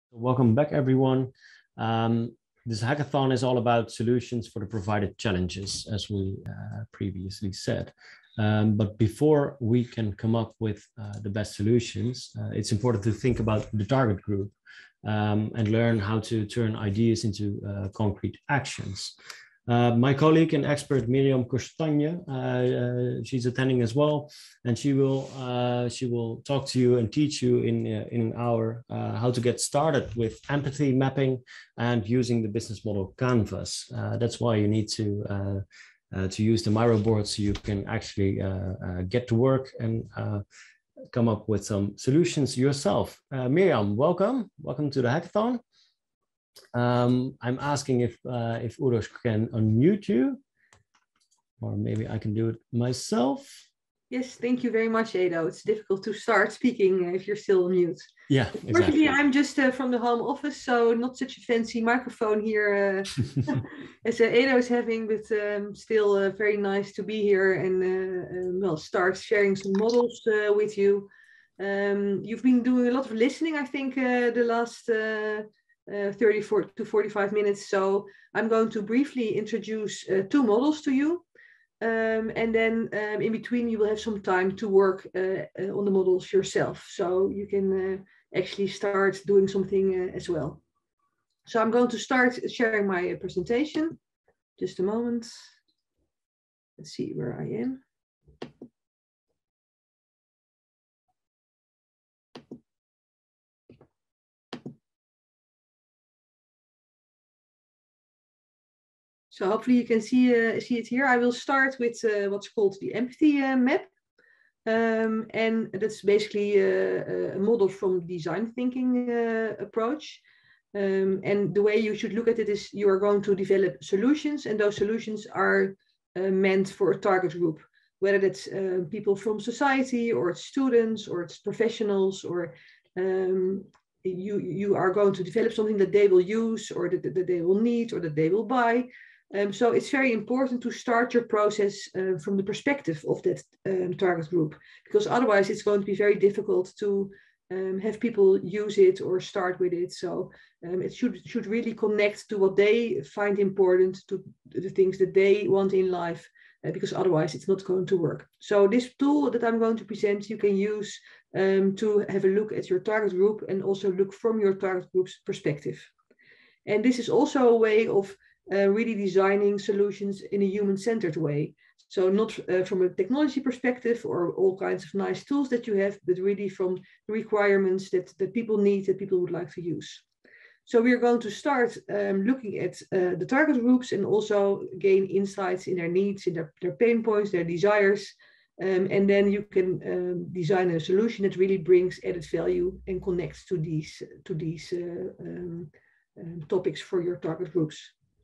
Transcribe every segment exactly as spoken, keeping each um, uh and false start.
Welcome back, everyone. Um, this hackathon is all about solutions for the provided challenges, as we uh, previously said. Um, but before we can come up with uh, the best solutions, uh, it's important to think about the target group um, and learn how to turn ideas into uh, concrete actions. Uh, my colleague and expert Miriam Costagne, uh, uh, she's attending as well, and she will uh, she will talk to you and teach you in uh, in an hour uh, how to get started with empathy mapping and using the business model canvas. Uh, that's why you need to uh, uh, to use the Miro board so you can actually uh, uh, get to work and uh, come up with some solutions yourself. Uh, Miriam, welcome, welcome to the hackathon. Um, I'm asking if uh, if Uros can unmute you, or maybe I can do it myself. Yes, thank you very much, Edo. It's difficult to start speaking if you're still on mute. Yeah, exactly. Fortunately, I'm just uh, from the home office, so not such a fancy microphone here uh, as uh, Edo is having, but um, still uh, very nice to be here and uh, um, well, start sharing some models uh, with you. Um, you've been doing a lot of listening, I think, uh, the last uh, uh, thirty to forty-five minutes. So I'm going to briefly introduce uh, two models to you. Um, and then um, in between, you will have some time to work uh, uh, on the models yourself. So you can uh, actually start doing something uh, as well. So I'm going to start sharing my presentation. Just a moment. Let's see where I am. So hopefully you can see, uh, see it here. I will start with uh, what's called the empathy uh, map. Um, and that's basically a, a model from design thinking uh, approach. Um, and the way you should look at it is you are going to develop solutions, and those solutions are uh, meant for a target group, whether that's uh, people from society, or it's students, or it's professionals, or um, you, you are going to develop something that they will use, or that, that they will need, or that they will buy. Um, so it's very important to start your process uh, from the perspective of that um, target group, because otherwise it's going to be very difficult to um, have people use it or start with it. So um, it should, should really connect to what they find important, to the things that they want in life, uh, because otherwise it's not going to work. So this tool that I'm going to present, you can use um, to have a look at your target group and also look from your target group's perspective. And this is also a way of Uh, really designing solutions in a human-centered way. So not uh, from a technology perspective or all kinds of nice tools that you have, but really from requirements that, that people need, that people would like to use. So we're going to start um, looking at uh, the target groups and also gain insights in their needs, in their, their pain points, their desires. Um, and then you can um, design a solution that really brings added value and connects to these, to these uh, um, um, topics for your target groups.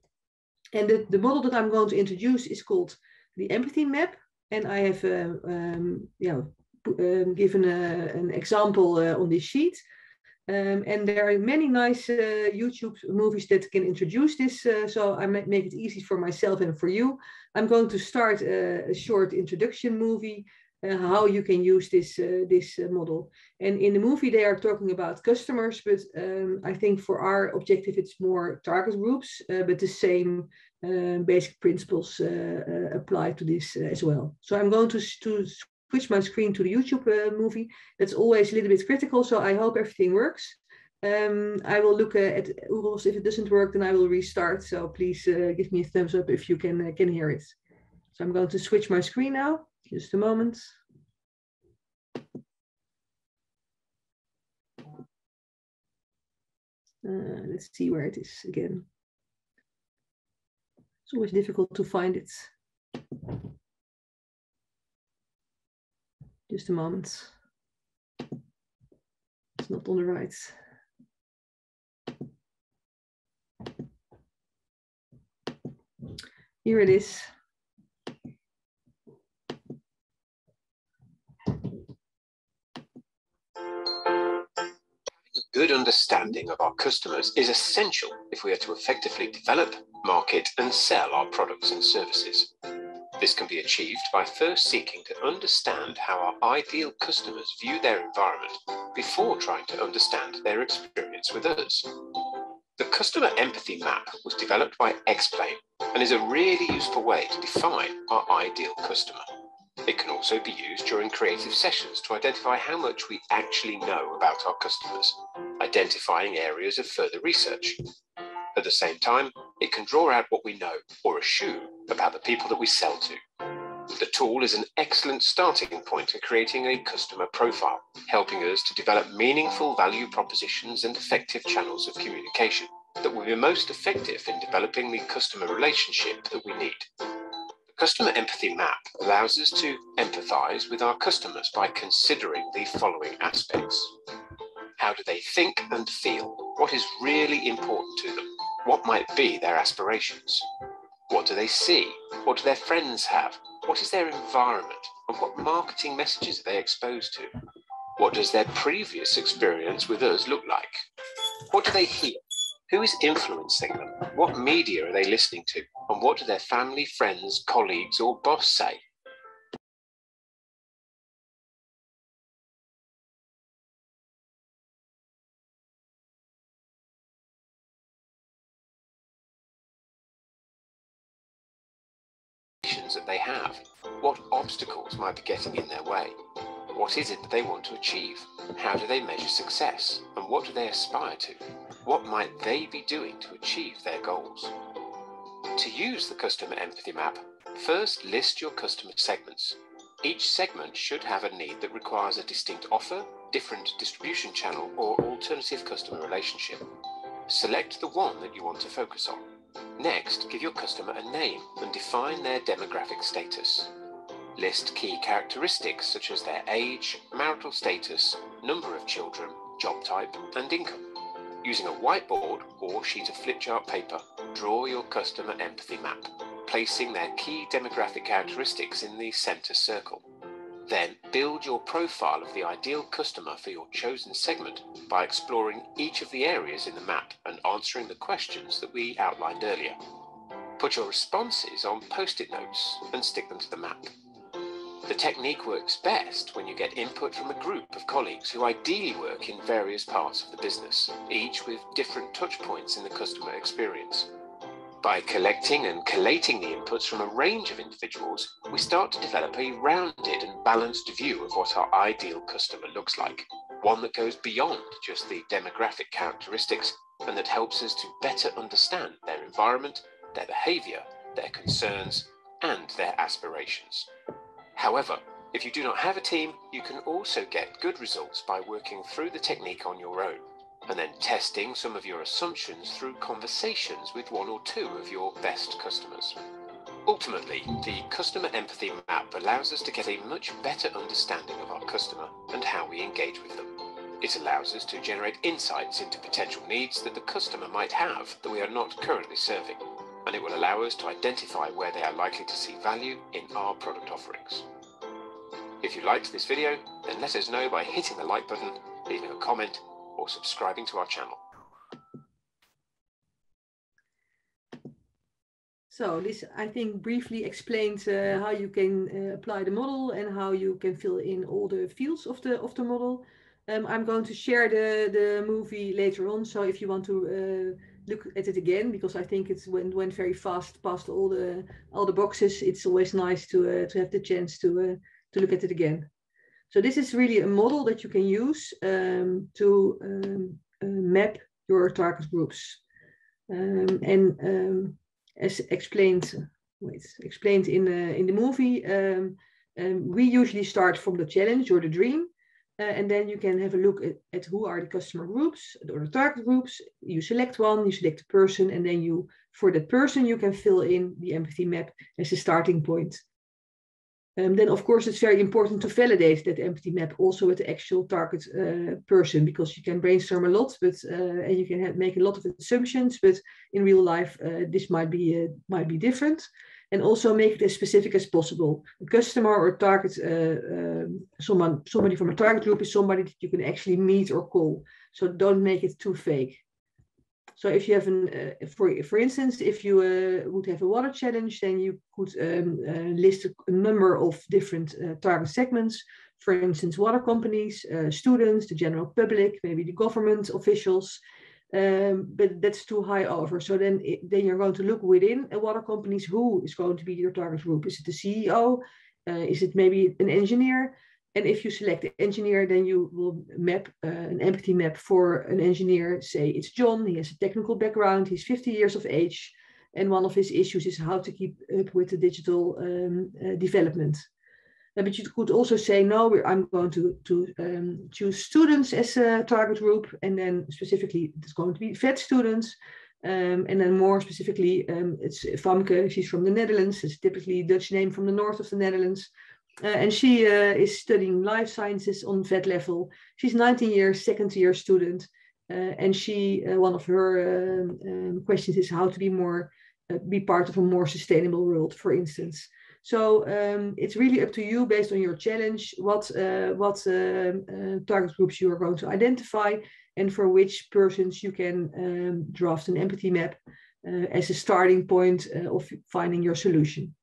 And the, the model that I'm going to introduce is called the empathy map. And I have uh, um, yeah, um, given a, an example uh, on this sheet. Um, and there are many nice uh, YouTube movies that can introduce this. Uh, so I make it easy for myself and for you. I'm going to start a, a short introduction movie, uh, how you can use this, uh, this uh, model. And in the movie, they are talking about customers, but um, I think for our objective, it's more target groups, uh, but the same uh, basic principles uh, uh, apply to this uh, as well. So I'm going to, to switch my screen to the YouTube uh, movie. That's always a little bit critical, so I hope everything works. Um, I will look uh, at Uros. If it doesn't work, then I will restart. So please uh, give me a thumbs up if you can, uh, can hear it. So I'm going to switch my screen now. Just a moment. Uh, let's see where it is again. It's always difficult to find it. Just a moment. It's not on the right. Here it is. Good understanding of our customers is essential if we are to effectively develop, market, and sell our products and services. This can be achieved by first seeking to understand how our ideal customers view their environment before trying to understand their experience with us. The customer empathy map was developed by Explain and is a really useful way to define our ideal customer. It can also be used during creative sessions to identify how much we actually know about our customers, identifying areas of further research. At the same time, it can draw out what we know or assume about the people that we sell to. The tool is an excellent starting point in creating a customer profile, helping us to develop meaningful value propositions and effective channels of communication that will be most effective in developing the customer relationship that we need. The Customer Empathy Map allows us to empathize with our customers by considering the following aspects. How do they think and feel? What is really important to them? What might be their aspirations? What do they see? What do their friends have? What is their environment? And what marketing messages are they exposed to? What does their previous experience with us look like? What do they hear? Who is influencing them? What media are they listening to? And what do their family, friends, colleagues, or boss say? That they have. What obstacles might be getting in their way? What is it that they want to achieve? How do they measure success? And what do they aspire to? What might they be doing to achieve their goals? To use the Customer Empathy Map, first list your customer segments. Each segment should have a need that requires a distinct offer, different distribution channel, or alternative customer relationship. Select the one that you want to focus on. Next, give your customer a name and define their demographic status. List key characteristics such as their age, marital status, number of children, job type, and income. Using a whiteboard or sheet of flip chart paper, draw your customer empathy map, placing their key demographic characteristics in the center circle. Then build your profile of the ideal customer for your chosen segment by exploring each of the areas in the map and answering the questions that we outlined earlier. Put your responses on post-it notes and stick them to the map. The technique works best when you get input from a group of colleagues who ideally work in various parts of the business, each with different touch points in the customer experience. By collecting and collating the inputs from a range of individuals, we start to develop a rounded and balanced view of what our ideal customer looks like, one that goes beyond just the demographic characteristics and that helps us to better understand their environment, their behavior, their concerns, and their aspirations. However, if you do not have a team, you can also get good results by working through the technique on your own, and then testing some of your assumptions through conversations with one or two of your best customers. Ultimately, the Customer Empathy Map allows us to get a much better understanding of our customer and how we engage with them. It allows us to generate insights into potential needs that the customer might have that we are not currently serving, and it will allow us to identify where they are likely to see value in our product offerings. If you liked this video, then let us know by hitting the like button, leaving a comment, or subscribing to our channel. So this, I think, briefly explains uh, how you can uh, apply the model and how you can fill in all the fields of the of the model. Um, I'm going to share the the movie later on. So if you want to uh, look at it again, because I think it went went very fast past all the all the boxes, it's always nice to uh, to have the chance to uh, to look at it again. So this is really a model that you can use um, to um, uh, map your target groups, um, and um, as explained, wait, explained in the in the movie, um, um, we usually start from the challenge or the dream, uh, and then you can have a look at, at who are the customer groups or the target groups. You select one, you select a person, and then you, for that person, you can fill in the empathy map as a starting point. Um, then, of course, it's very important to validate that empathy map also with the actual target uh, person, because you can brainstorm a lot, but uh, and you can have, make a lot of assumptions. But in real life, uh, this might be uh, might be different, and also make it as specific as possible. A customer or target, uh, um, someone somebody from a target group is somebody that you can actually meet or call. So don't make it too vague. So if you have an, uh, for, for instance, if you uh, would have a water challenge, then you could um, uh, list a, a number of different uh, target segments. For instance, water companies, uh, students, the general public, maybe the government officials, um, but that's too high over. So then, it, then you're going to look within a water companies, who is going to be your target group? Is it the C E O? Uh, is it maybe an engineer? And if you select the engineer, then you will map uh, an empathy map for an engineer. Say it's John, he has a technical background, he's fifty years of age, and one of his issues is how to keep up with the digital um, uh, development. Uh, but you could also say, no, I'm going to, to um, choose students as a target group, and then specifically it's going to be V E T students. Um, and then more specifically, um, it's Famke, she's from the Netherlands, it's typically a Dutch name from the north of the Netherlands. Uh, and she uh, is studying life sciences on V E T level. She's nineteen years, second year student. Uh, and she, uh, one of her um, um, questions is how to be more, uh, be part of a more sustainable world, for instance. So um, it's really up to you, based on your challenge, what, uh, what uh, uh, target groups you are going to identify, and for which persons you can um, draft an empathy map uh, as a starting point uh, of finding your solution.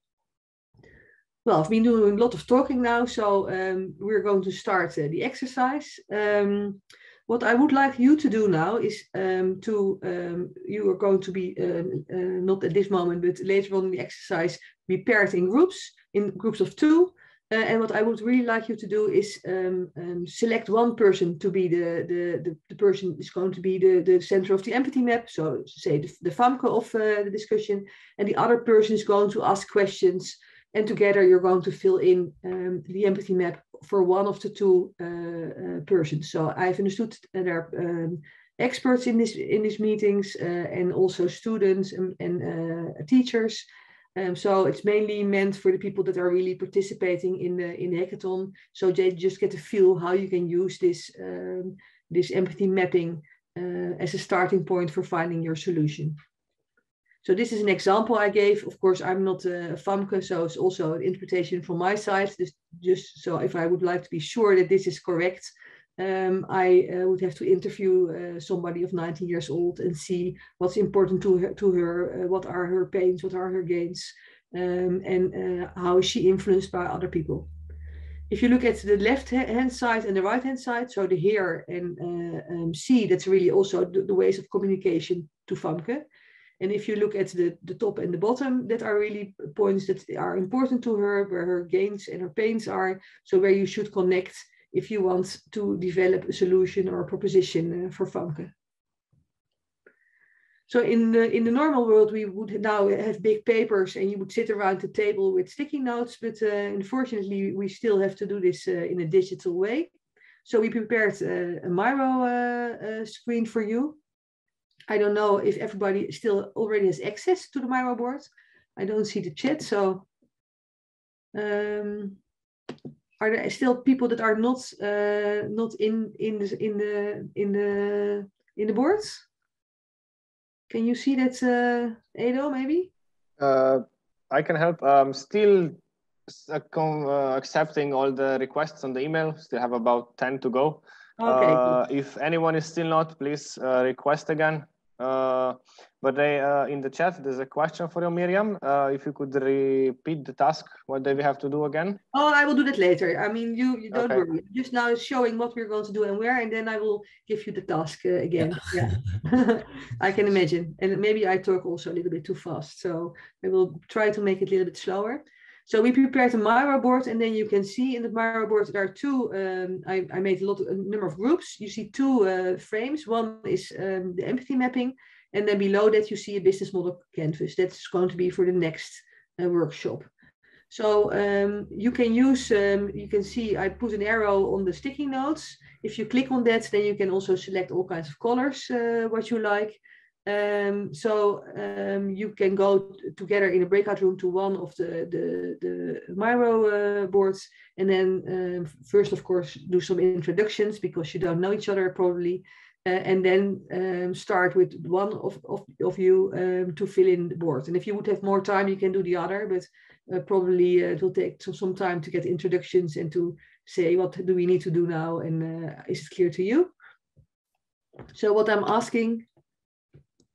Well, I've been doing a lot of talking now, so um, we're going to start uh, the exercise. Um, what I would like you to do now is um, to, um, you are going to be, um, uh, not at this moment, but later on in the exercise, be paired in groups, in groups of two. Uh, and what I would really like you to do is um, um, select one person to be the, the, the, the person is going to be the, the center of the empathy map. So say the, the Famke of uh, the discussion, and the other person is going to ask questions. And together you're going to fill in um, the empathy map for one of the two uh, uh, persons. So I've understood that there are um, experts in this in these meetings uh, and also students and, and uh, teachers. Um, so it's mainly meant for the people that are really participating in the in the hackathon. So they just get to feel how you can use this um, this empathy mapping uh, as a starting point for finding your solution. So this is an example I gave. Of course, I'm not a Famke, so it's also an interpretation from my side. Just, just so if I would like to be sure that this is correct, um, I uh, would have to interview uh, somebody of nineteen years old and see what's important to her, to her uh, what are her pains, what are her gains, um, and uh, how is she influenced by other people. If you look at the left-hand side and the right-hand side, so the hear and uh, um, see, that's really also the, the ways of communication to Famke. And if you look at the, the top and the bottom, that are really points that are important to her, where her gains and her pains are. So where you should connect if you want to develop a solution or a proposition uh, for Famke. So in the, in the normal world, we would now have big papers and you would sit around the table with sticky notes. But uh, unfortunately, we still have to do this uh, in a digital way. So we prepared uh, a Miro uh, uh, screen for you. I don't know if everybody still already has access to the Miro board. I don't see the chat, so um, are there still people that are not uh, not in in the in the in the in the boards? Can you see that, uh, Edo? Maybe. Uh, I can help. Um, still uh, accepting all the requests on the email. Still have about ten to go. Okay. Uh, if anyone is still not, please uh, request again. Uh, but they, uh, in the chat, there's a question for you, Miriam. Uh, if you could repeat the task, what do we have to do again? Oh, I will do that later. I mean, you, you don't okay. worry. Just now showing what we're going to do and where, and then I will give you the task uh, again. Yeah, yeah. I can imagine. And maybe I talk also a little bit too fast. So I will try to make it a little bit slower. So we prepared a Miro board, and then you can see in the Miro board there are two. Um, I, I made a lot, of, a number of groups. You see two uh, frames. One is um, the empathy mapping, and then below that you see a business model canvas. That's going to be for the next uh, workshop. So um, you can use. Um, you can see I put an arrow on the sticky notes. If you click on that, then you can also select all kinds of colors uh, what you like. Um, so um, you can go together in a breakout room to one of the, the, the Miro uh, boards, and then um, first, of course, do some introductions because you don't know each other probably, uh, and then um, start with one of, of, of you um, to fill in the board. And if you would have more time, you can do the other, but uh, probably uh, it will take some, some time to get introductions and to say what do we need to do now, and uh, is it clear to you? So what I'm asking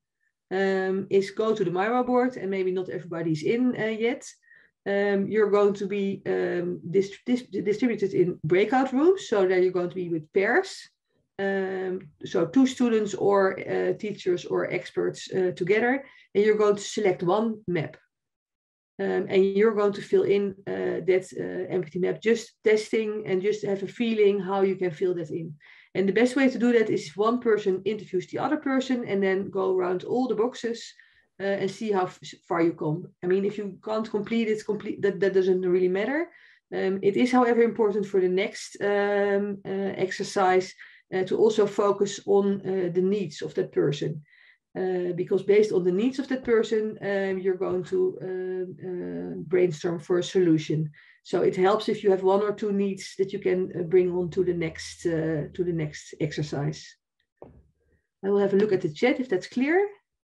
um, is go to the Miro board, and maybe not everybody's in uh, yet. Um, you're going to be um, dis dis distributed in breakout rooms, so that you're going to be with pairs. Um, so two students or uh, teachers or experts uh, together, and you're going to select one map. Um, and you're going to fill in uh, that uh, empathy map, just testing and just have a feeling how you can fill that in. And the best way to do that is if one person interviews the other person and then go around all the boxes uh, and see how far you come. I mean, if you can't complete it, complete that, that doesn't really matter. Um, it is, however, important for the next um, uh, exercise uh, to also focus on uh, the needs of that person. Uh, because based on the needs of that person, um, you're going to uh, uh, brainstorm for a solution. So it helps if you have one or two needs that you can uh, bring on to the next uh, to the next exercise. I will have a look at the chat if that's clear.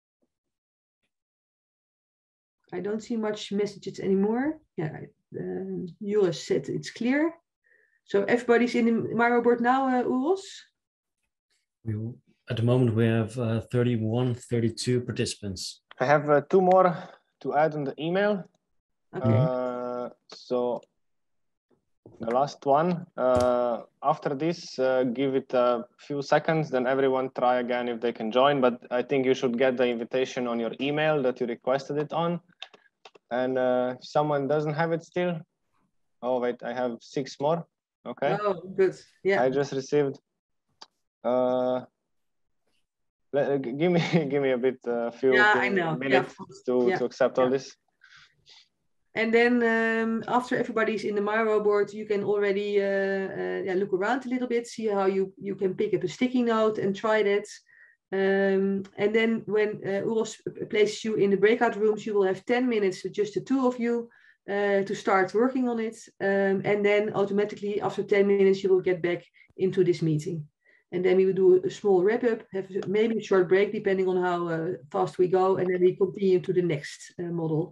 I don't see much messages anymore. Yeah, um, Joris said it's clear. So everybody's in the Miro board now, uh, Uros? We At the moment, we have uh, thirty-one, thirty-two participants. I have uh, two more to add on the email. Okay. Uh, so the last one, uh, after this, uh, give it a few seconds, then everyone try again if they can join. But I think you should get the invitation on your email that you requested it on. And uh, if someone doesn't have it still, oh wait, I have six more. Okay. Oh, good. Yeah. I just received. Uh, let, give me give me a bit, a uh, few, yeah, few I know. minutes yeah. to yeah. to accept all yeah. this. And then um, after everybody's in the Miro board, you can already uh, uh, yeah, look around a little bit, see how you, you can pick up a sticky note and try that. Um, and then when uh, Uros places you in the breakout rooms, you will have ten minutes with just the two of you uh, to start working on it. Um, and then automatically after ten minutes, you will get back into this meeting. And then we will do a small wrap up, have maybe a short break, depending on how uh, fast we go. And then we continue to the next uh, model.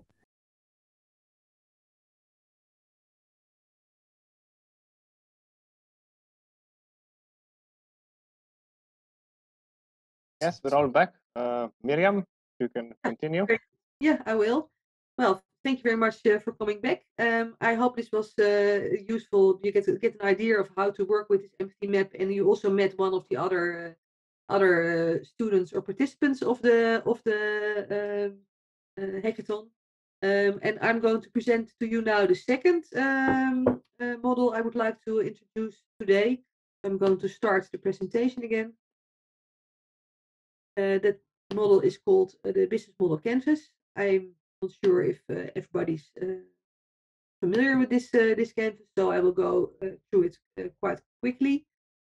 Yes, we're all back. Uh, Miriam, you can continue. Yeah, I will. Well, thank you very much uh, for coming back. Um, I hope this was uh, useful. You get to get an idea of how to work with this empathy map, and you also met one of the other uh, other uh, students or participants of the of the uh, uh, hackathon. Um, and I'm going to present to you now the second um, uh, model I would like to introduce today. I'm going to start the presentation again. Uh, that model is called uh, the business model canvas. I'm not sure if uh, everybody's uh, familiar with this uh, this canvas, so I will go uh, through it uh, quite quickly.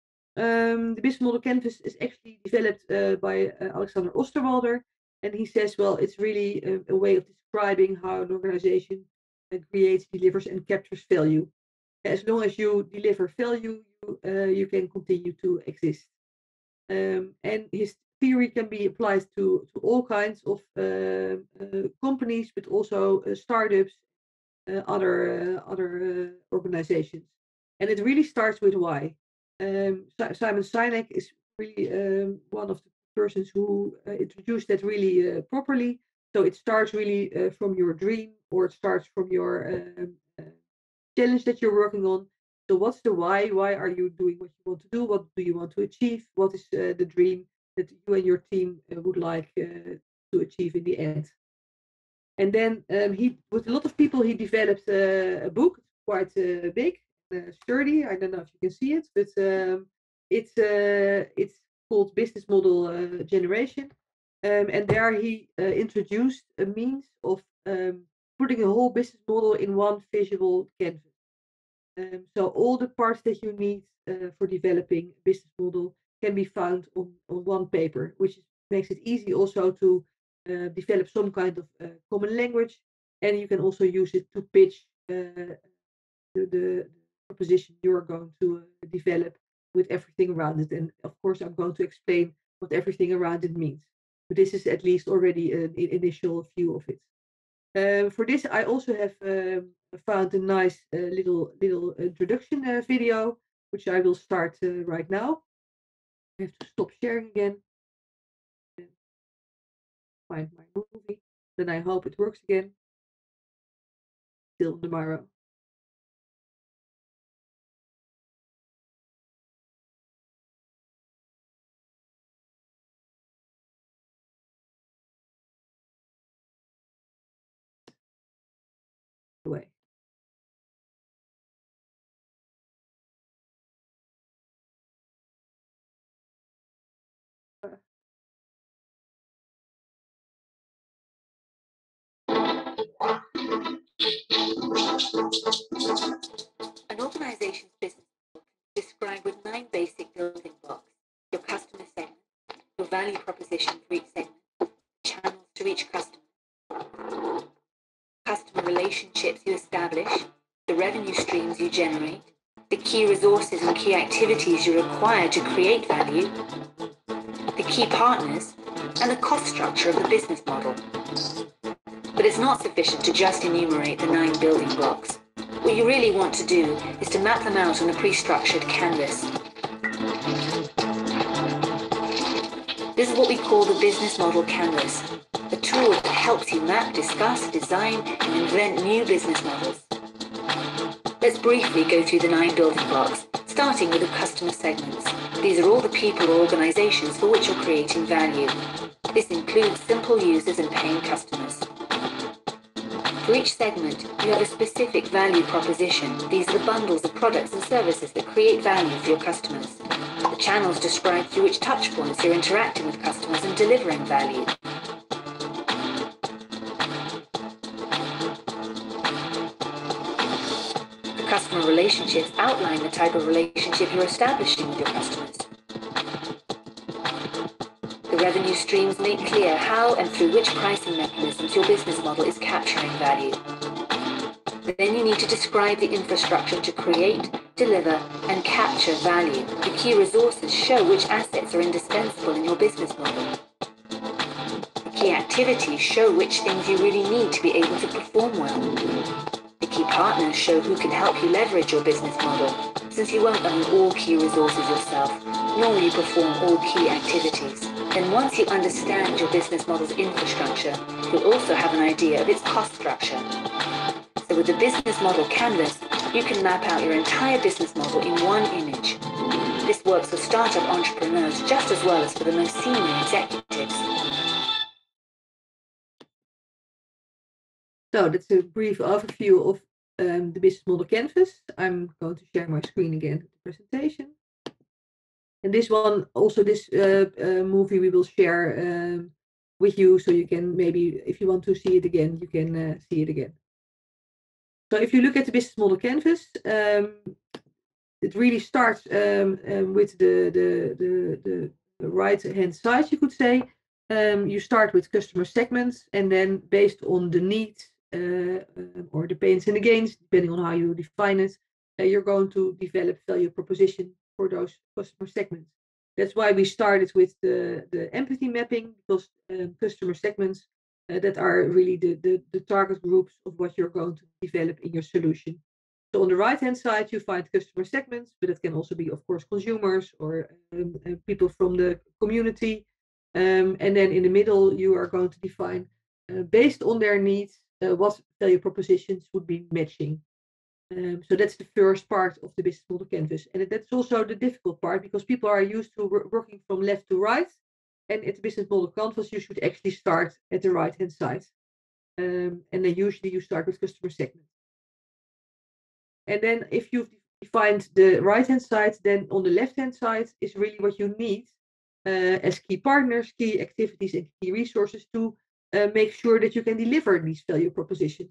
Um, the business model canvas is actually developed uh, by uh, Alexander Osterwalder, and he says, well, it's really a, a way of describing how an organization uh, creates, delivers, and captures value. As long as you deliver value, you, uh, you can continue to exist. Um, and his theory can be applied to, to all kinds of uh, uh, companies, but also uh, startups, uh, other uh, other uh, organizations. And it really starts with why. Um, Simon Sinek is really um, one of the persons who uh, introduced that really uh, properly. So it starts really uh, from your dream, or it starts from your um, uh, challenge that you're working on. So what's the why? Why are you doing what you want to do? What do you want to achieve? What is uh, the dream that you and your team uh, would like uh, to achieve in the end? And then um, he, with a lot of people, he developed uh, a book, quite uh, big, uh, sturdy. I don't know if you can see it, but um, it's uh, it's called Business Model uh, Generation. Um, and there he uh, introduced a means of um, putting a whole business model in one visual canvas. Um, so all the parts that you need uh, for developing a business model can be found on, on one paper, which makes it easy also to uh, develop some kind of uh, common language. And you can also use it to pitch uh, the, the proposition you're going to uh, develop with everything around it. And of course, I'm going to explain what everything around it means. But this is at least already an initial view of it. Uh, for this, I also have um, found a nice uh, little little introduction uh, video, which I will start uh, right now. I have to stop sharing again. find my movie. Then I hope it works again. Till tomorrow. Away. An organization's business model is described with nine basic building blocks: your customer segment, your value proposition for each segment, channels to reach customers, customer relationships you establish, the revenue streams you generate, the key resources and key activities you require to create value, the key partners, and the cost structure of the business model. But it's not sufficient to just enumerate the nine building blocks. What you really want to do is to map them out on a pre-structured canvas. This is what we call the business model canvas, a tool that helps you map, discuss, design, and invent new business models. Let's briefly go through the nine building blocks, starting with the customer segments. These are all the people or organizations for which you're creating value. This includes simple users and paying customers. For each segment, you have a specific value proposition. These are the bundles of products and services that create value for your customers. The channels describe through which touchpoints you're interacting with customers and delivering value. The customer relationships outline the type of relationship you're establishing with your customers. The revenue streams make clear how and through which pricing mechanisms your business model is capturing value. Then you need to describe the infrastructure to create, deliver, and capture value. The key resources show which assets are indispensable in your business model. The key activities show which things you really need to be able to perform well. The key partners show who can help you leverage your business model, since you won't own all key resources yourself, nor will you perform all key activities. Then once you understand your business model's infrastructure, you'll also have an idea of its cost structure. So with the business model canvas, you can map out your entire business model in one image. This works for startup entrepreneurs just as well as for the most senior executives. So that's a brief overview of um, the business model canvas. I'm going to share my screen again, the presentation. And this one, also this uh, uh, movie we will share um, with you, so you can maybe, if you want to see it again, you can uh, see it again. So if you look at the business model canvas, um, it really starts um, um, with the, the, the, the, the right-hand side, you could say. Um, you start with customer segments, and then based on the needs uh, or the pains and the gains, depending on how you define it, uh, you're going to develop value proposition for those customer segments. That's why we started with the, the empathy mapping, because um, customer segments uh, that are really the, the, the target groups of what you're going to develop in your solution. So on the right-hand side, you find customer segments, but it can also be, of course, consumers or um, uh, people from the community. Um, and then in the middle, you are going to define, uh, based on their needs, uh, what value propositions would be matching. Um, so that's the first part of the business model canvas. And that's also the difficult part, because people are used to working from left to right. And at the business model canvas, you should actually start at the right-hand side. Um, and then usually you start with customer segment. And then if you've defined the right-hand side, then on the left-hand side is really what you need uh, as key partners, key activities, and key resources to uh, make sure that you can deliver these value propositions.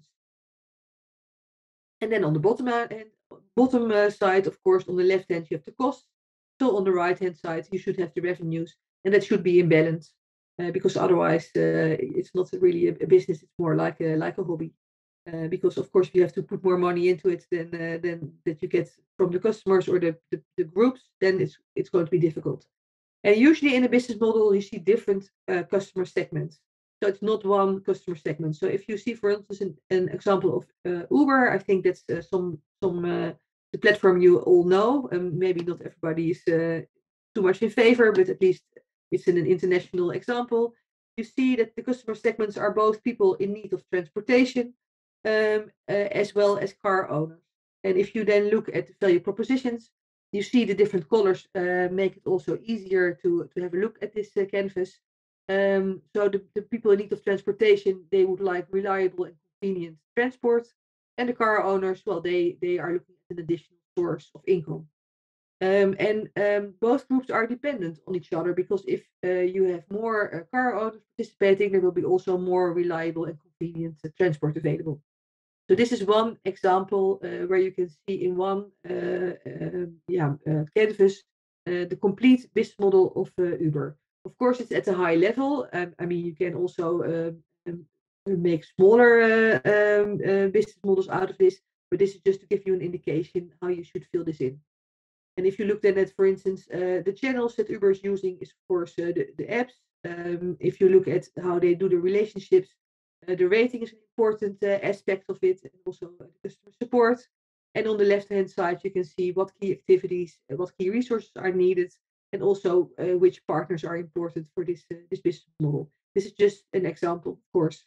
And then on the bottom, uh, and bottom uh, side, of course, on the left hand, you have the costs. So on the right-hand side, you should have the revenues, and that should be in balance, uh, because otherwise uh, it's not really a, a business, it's more like a, like a hobby. Uh, because of course you have to put more money into it than uh, than that you get from the customers or the, the, the groups, then it's it's going to be difficult. And usually in a business model you see different uh, customer segments. So it's not one customer segment. So if you see, for instance, an, an example of uh, Uber, I think that's uh, some some uh, the platform you all know. Um, maybe not everybody is uh, too much in favor, but at least it's in an international example. you see that the customer segments are both people in need of transportation um, uh, as well as car owners. And if you then look at the value propositions, you see the different colors uh, make it also easier to, to have a look at this uh, canvas. Um, so the, the people in need of transportation, they would like reliable and convenient transport. And the car owners, well, they, they are looking at an additional source of income. Um, and um, both groups are dependent on each other, because if uh, you have more uh, car owners participating, there will be also more reliable and convenient uh, transport available. So this is one example uh, where you can see in one uh, uh, yeah, uh, canvas uh, the complete business model of uh, Uber. Of course, it's at a high level. Um, I mean, you can also um, um, make smaller uh, um, uh, business models out of this, but this is just to give you an indication how you should fill this in. And if you look then at, for instance, uh, the channels that Uber is using is, of course, uh, the, the apps. Um, if you look at how they do the relationships, uh, the rating is an important uh, aspect of it, and also uh, the customer support. And on the left-hand side, you can see what key activities, uh, what key resources are needed, and also uh, which partners are important for this, uh, this business model. This is just an example, of course.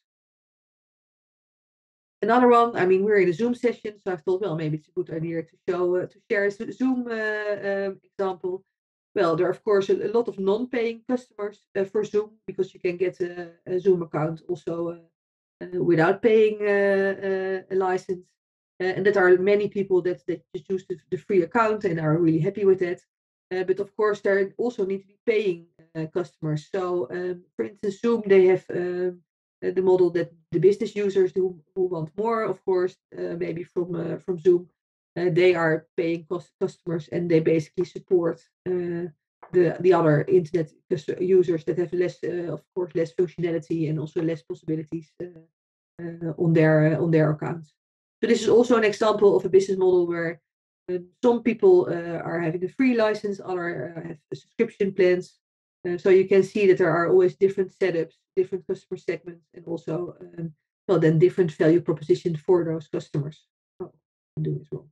Another one, I mean, we're in a Zoom session, so I thought, well, maybe it's a good idea to show, uh, to share a Zoom uh, um, example. Well, there are, of course, a, a lot of non-paying customers uh, for Zoom, because you can get a, a Zoom account also uh, uh, without paying uh, uh, a license. Uh, and that are many people that, that just use the, the free account and are really happy with that. Uh, but of course, there also need to be paying uh, customers. So, um, for instance, Zoom, they have um, uh, the model that the business users who, who want more, of course, uh, maybe from uh, from Zoom, uh, they are paying cost customers, and they basically support uh, the the other internet users that have less, uh, of course, less functionality and also less possibilities uh, uh, on their uh, on their accounts. So this is also an example of a business model where uh, some people uh, are having a free license, others uh, have subscription plans. Uh, so you can see that there are always different setups, different customer segments, and also um, well then different value propositions for those customers. Oh, I do as well.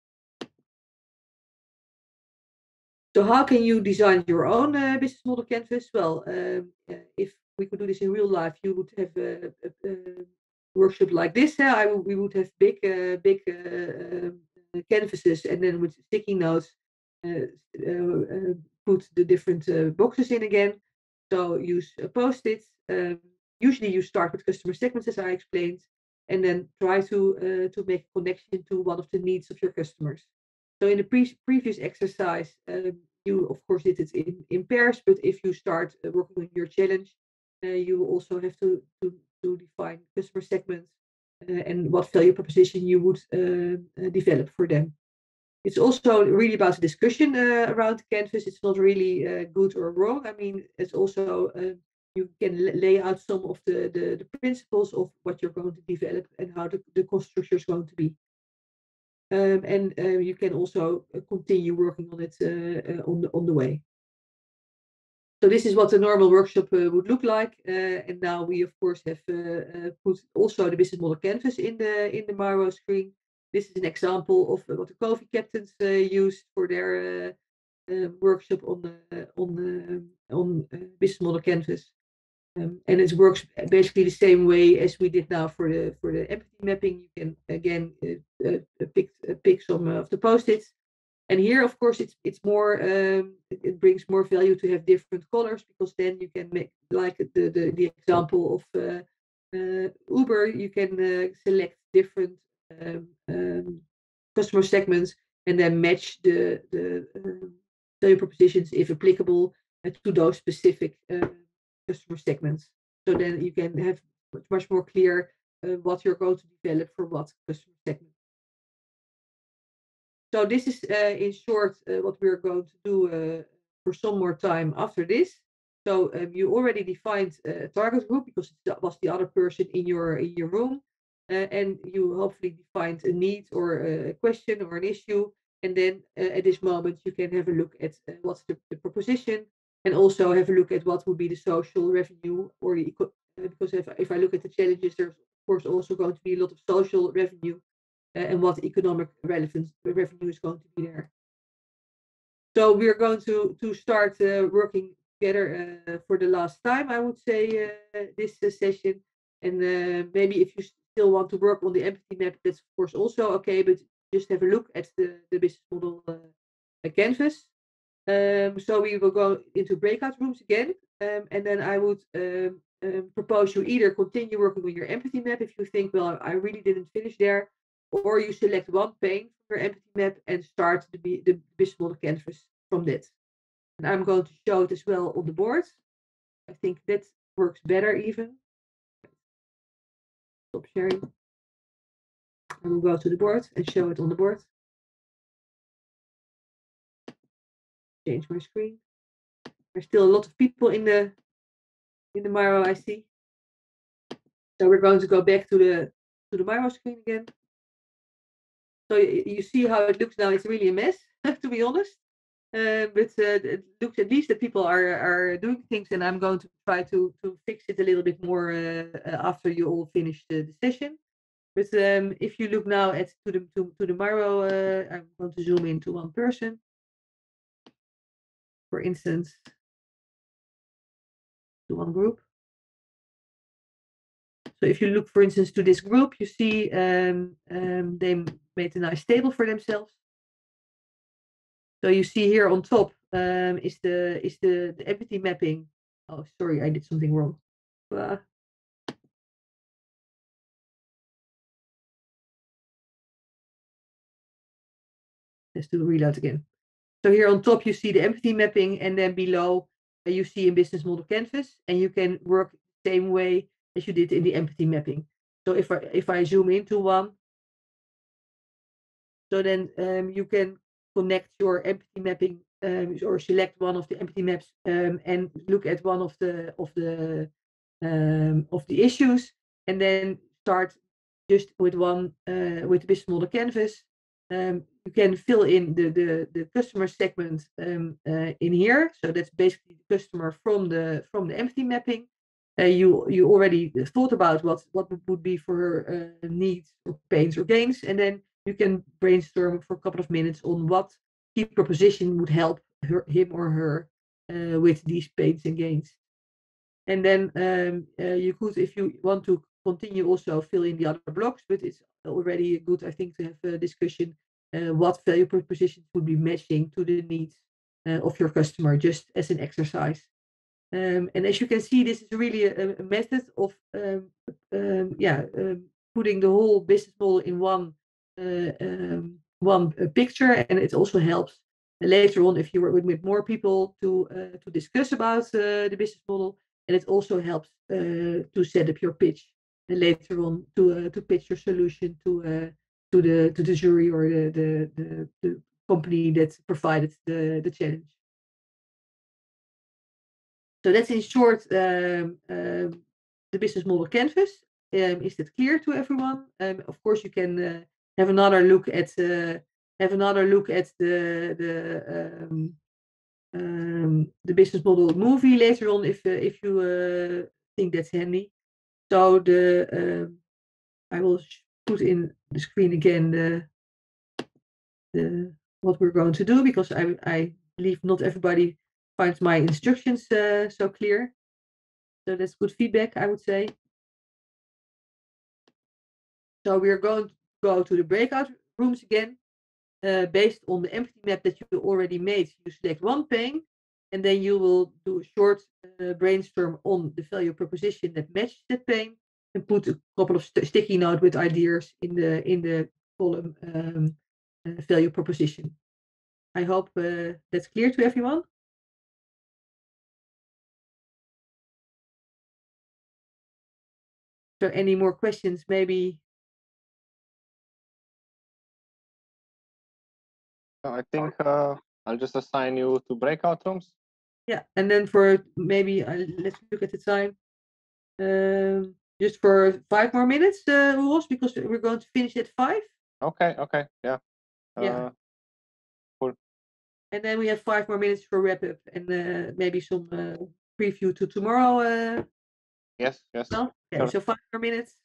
So how can you design your own uh, business model canvas? Well, um, if we could do this in real life, you would have a, a, a workshop like this. Uh, I we would have big, uh, big uh, uh, canvases, and then with sticky notes, uh, uh, put the different uh, boxes in again. So use uh, post-its. Um, usually, you start with customer segments, as I explained, and then try to uh, to make a connection to one of the needs of your customers. So in the pre previous exercise, um, you of course did it in, in pairs, but if you start uh, working on your challenge, uh, you will also have to, to, to define customer segments uh, and what value proposition you would uh, uh, develop for them. It's also really about the discussion uh, around the canvas. It's not really uh, good or wrong. I mean, it's also, uh, you can lay out some of the, the, the principles of what you're going to develop and how the, the cost structure is going to be. Um, and uh, you can also continue working on it uh, uh, on the on the way. So this is what a normal workshop uh, would look like. Uh, and now we of course have uh, uh, put also the business model canvas in the in the Miro screen. This is an example of what the coffee captains uh, used for their uh, uh, workshop on the on the on uh, business model canvas. Um, and it works basically the same way as we did now for the for the empathy mapping. You can again uh, uh, pick uh, pick some of the post-its, and here of course it's it's more um, it, it brings more value to have different colors, because then you can make, like the the, the example of uh, uh, Uber, you can uh, select different um, um, customer segments and then match the the uh, value propositions, if applicable, uh, to those specific Uh, customer segments. So then you can have much, much more clear uh, what you're going to develop for what customer segment. So this is uh, in short uh, what we're going to do uh, for some more time after this. So um, you already defined a target group, because that was the other person in your in your room, uh, and you hopefully defined a need or a question or an issue. And then uh, at this moment you can have a look at uh, what's the, the proposition, and also have a look at what would be the social revenue, or the eco uh, because if, if I look at the challenges, there's of course also going to be a lot of social revenue, uh, and what economic relevance revenue is going to be there. So we're going to to start uh, working together uh, for the last time, I would say, uh, this uh, session. And uh, maybe if you still want to work on the empathy map, that's of course also okay, but just have a look at the, the business model uh, canvas. Um, so we will go into breakout rooms again, um, and then I would um, um, propose you either continue working on your empathy map if you think, well, I really didn't finish there, or you select one pane from your empathy map and start the, the business model canvas from that. And I'm going to show it as well on the board. I think that works better even. Stop sharing. I will go to the board and show it on the board. Change my screen. There's still a lot of people in the in the Miro, I see. So we're going to go back to the to the Miro screen again. So you, you see how it looks now. It's really a mess, to be honest. Uh, but uh, it looks at least that people are are doing things, and I'm going to try to to fix it a little bit more uh, after you all finish the, the session. But um, if you look now at to the to, to the Miro, uh, I'm going to zoom in to one person. For instance, to one group. So if you look, for instance, to this group, you see um, um, they made a nice table for themselves. So you see here on top um, is the is the, the empathy mapping. Oh, sorry, I did something wrong. Uh, let's do a reload again. So here on top you see the empathy mapping, and then below uh, you see a business model canvas, and you can work the same way as you did in the empathy mapping. So if I if I zoom into one, so then um, you can connect your empathy mapping um, or select one of the empathy maps um, and look at one of the of the um, of the issues, and then start just with one uh, with the business model canvas. Um, you can fill in the the, the customer segment um, uh, in here. So that's basically the customer from the from the empathy mapping. Uh, you you already thought about what what would be for her uh, needs or pains or gains, and then you can brainstorm for a couple of minutes on what key proposition would help her, him or her uh, with these pains and gains. And then um, uh, you could, if you want to continue, also fill in the other blocks, but it's already good, I think, to have a discussion uh, what value propositions would be matching to the needs uh, of your customer, just as an exercise. Um, and as you can see, this is really a, a method of um, um, yeah, um, putting the whole business model in one uh, um, one uh, picture, and it also helps later on if you work with, with more people to uh, to discuss about uh, the business model, and it also helps uh, to set up your pitch and later on to uh, to pitch your solution to uh, to the to the jury or the the, the, the company that provided the, the challenge. So that's in short um, um, the business model canvas. Um, is that clear to everyone? Um, of course, you can uh, have another look at uh, have another look at the the um, um, the business model movie later on if uh, if you uh, think that's handy. So the um, I will put in the screen again the the what we're going to do, because I I believe not everybody finds my instructions uh, so clear. So that's good feedback, I would say. So we are going to go to the breakout rooms again. Uh, based on the empathy map that you already made, you select one pane, and then you will do a short uh, brainstorm on the value proposition that matches that pane, and put a couple of st sticky notes with ideas in the in the column um, uh, value proposition. I hope uh, that's clear to everyone. So any more questions, maybe? I think uh, I'll just assign you to breakout rooms. Yeah, and then for maybe, uh, let's look at the time. Um, just for five more minutes, uh, Roos, because we're going to finish at five. Okay, okay, yeah. Uh, yeah. Cool. And then we have five more minutes for wrap up and uh, maybe some uh, preview to tomorrow. Uh, yes, yes. well, okay, sure. So five more minutes.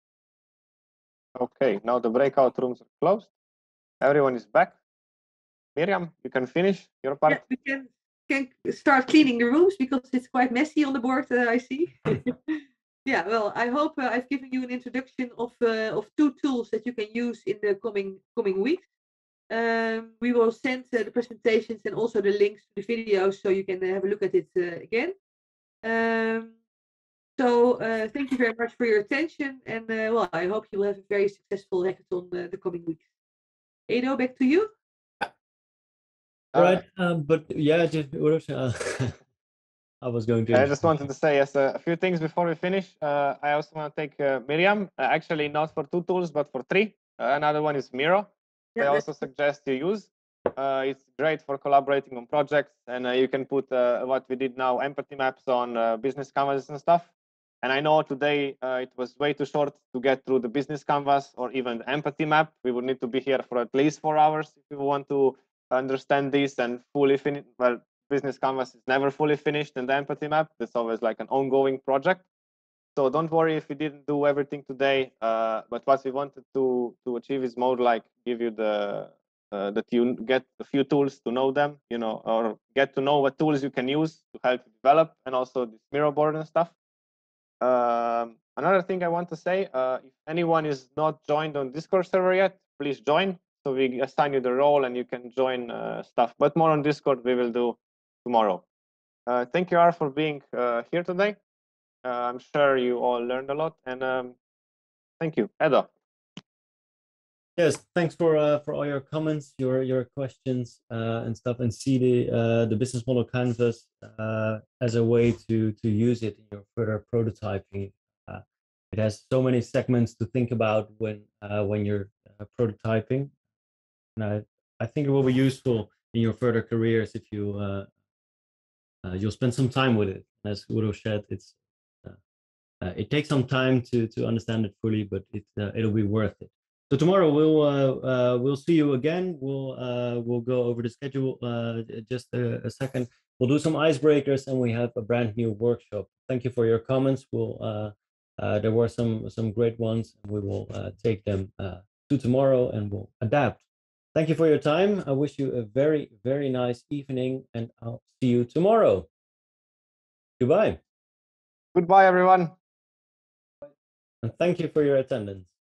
Okay, now the breakout rooms are closed. Everyone is back. Miriam, you can finish your part. Yeah, we can can start cleaning the rooms because it's quite messy on the board, uh, I see. Yeah, well, I hope uh, I've given you an introduction of uh, of two tools that you can use in the coming coming weeks. Um, we will send uh, the presentations and also the links to the videos so you can uh, have a look at it uh, again. Um, so uh, thank you very much for your attention, and uh, well, I hope you will have a very successful hackathon uh, the coming weeks. Edo, back to you. All right, um, but yeah, just uh, I was going to. I just wanted to say yes, uh, a few things before we finish. Uh, I also want to take uh, Miriam, uh, actually not for two tools, but for three. Uh, another one is Miro. Yeah, I also suggest you use. Uh, it's great for collaborating on projects, and uh, you can put uh, what we did now, empathy maps on uh, business canvases and stuff. And I know today uh, it was way too short to get through the business canvas or even the empathy map. We would need to be here for at least four hours if we want to understand this and fully finish. Well, business canvas is never fully finished, and the empathy map, it's always like an ongoing project. So don't worry if we didn't do everything today, uh, but what we wanted to to achieve is more like give you the uh, that you get a few tools to know them, you know, or get to know what tools you can use to help you develop, and also this Miro board and stuff. Um, another thing I want to say, uh, if anyone is not joined on Discord server yet, please join. So we assign you the role and you can join uh, stuff, but more on Discord we will do tomorrow. Uh, thank you, R, for being uh, here today. Uh, I'm sure you all learned a lot, and um, thank you, Edo. Yes, thanks for uh, for all your comments, your your questions uh, and stuff, and see the uh, the business model canvas uh, as a way to to use it in your further prototyping. Uh, it has so many segments to think about when uh, when you're uh, prototyping, and I I think it will be useful in your further careers if you uh, uh, you'll spend some time with it. As Udo said, it's uh, uh, it takes some time to to understand it fully, but it uh, it'll be worth it. So tomorrow we'll uh, uh, we'll see you again. We'll uh, we'll go over the schedule uh, just a, a second. We'll do some icebreakers, and we have a brand new workshop. Thank you for your comments. We'll uh, uh, there were some some great ones, and we will uh, take them uh, to tomorrow, and we'll adapt. Thank you for your time. I wish you a very very nice evening, and I'll see you tomorrow. Goodbye. Goodbye, everyone. And thank you for your attendance.